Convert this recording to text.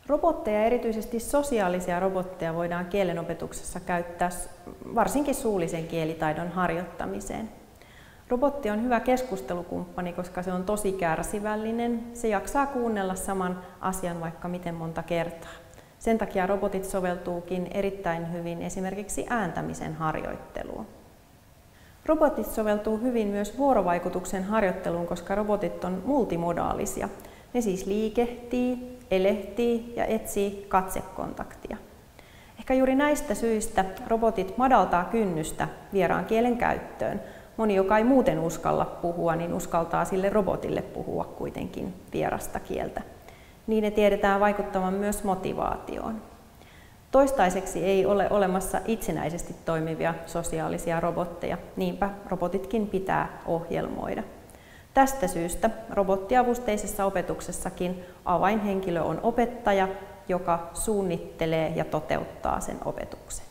Robotteja, erityisesti sosiaalisia robotteja, voidaan kielenopetuksessa käyttää varsinkin suullisen kielitaidon harjoittamiseen. Robotti on hyvä keskustelukumppani, koska se on tosi kärsivällinen. Se jaksaa kuunnella saman asian vaikka miten monta kertaa. Sen takia robotit soveltuukin erittäin hyvin esimerkiksi ääntämisen harjoitteluun. Robotit soveltuu hyvin myös vuorovaikutuksen harjoitteluun, koska robotit on multimodaalisia. Ne siis liikehtii, elehtii ja etsii katsekontaktia. Ehkä juuri näistä syistä robotit madaltaa kynnystä vieraan kielen käyttöön. Moni, joka ei muuten uskalla puhua, niin uskaltaa sille robotille puhua kuitenkin vierasta kieltä. Niiden tiedetään vaikuttavan myös motivaatioon. Toistaiseksi ei ole olemassa itsenäisesti toimivia sosiaalisia robotteja, niinpä robotitkin pitää ohjelmoida. Tästä syystä robottiavusteisessa opetuksessakin avainhenkilö on opettaja, joka suunnittelee ja toteuttaa sen opetuksen.